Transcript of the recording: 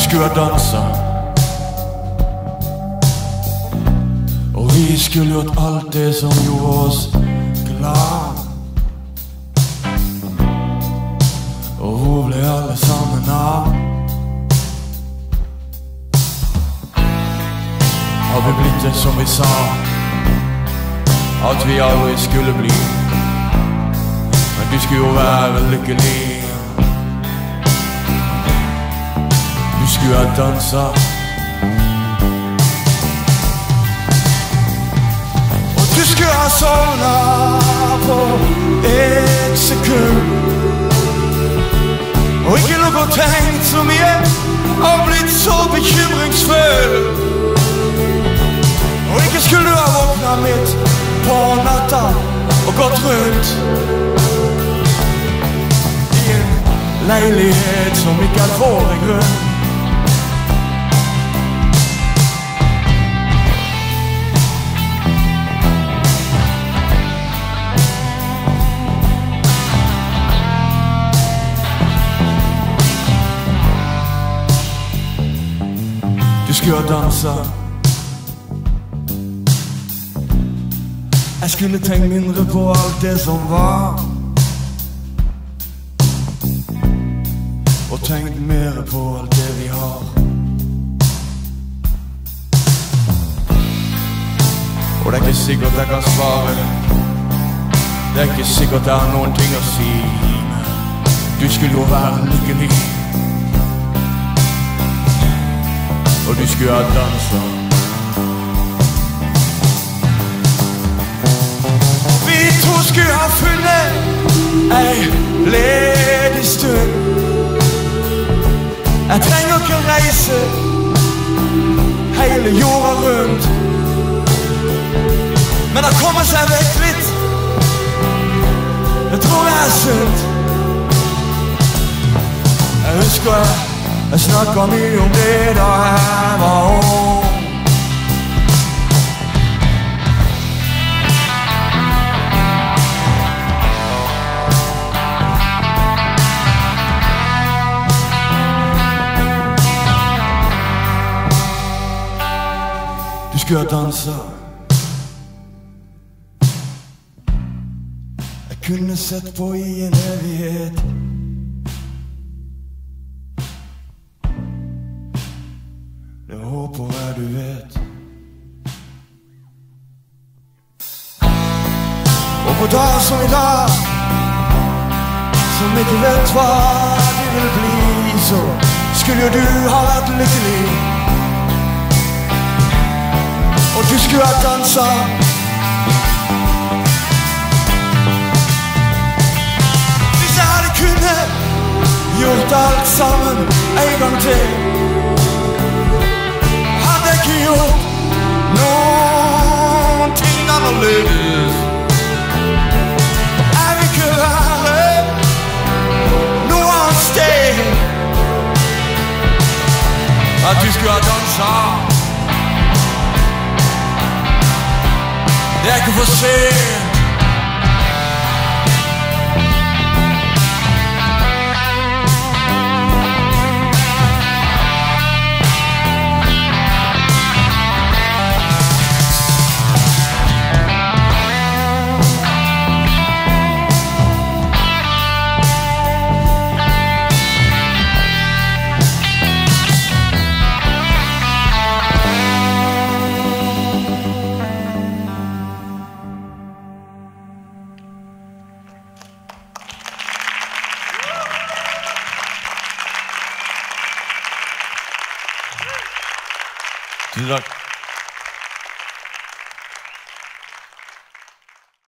skulle dansa, og vi skulle gjort alt det som gjorde oss glad. Og hvor ble alle sammen av? Har vi blitt det som vi sa at vi aldri skulle bli? Men du skulle jo være lykkelig. Du skulle ha dansa, og du skulle ha sovna på et sekund, og ikke noe tenkt så mye og blitt så bekymringsfull. Og ikke skulle du ha våkna midt på natta og gått rundt i en leilighet som ikke er for en grunn. Du skulle ha dansa. Jeg skulle tenkt mindre på alt det som var, og tenkt mer på alt det vi har. Og det er ikke sikkert jeg kan svare, det er ikke sikkert jeg har noen ting å si. Du skulle jo være lykkelig, og du skulle ha dansa. Vi to skulle ha funnet ei ledig stund. Jeg trenger ikke reise hele jorda rundt, men å komme seg vekk litt, jeg tror det er sunt. Jeg husker jeg snakket mye om det da jeg var ung. Du skulle ha dansa. Jeg kunne sett på i en evighet. Det håper jeg du vet. Og på dag som i dag, som ikke vet hva det vil bli, så skulle jo du ha vært lykkelig, og du skulle ha dansa. Hvis jeg hadde kunnet gjort alt sammen en gang til, ikke gjort noen ting annerledes. Jeg vil ikke være noe annet sted. At du skulle ha dansa, det er ikke for sent. Tusen takk.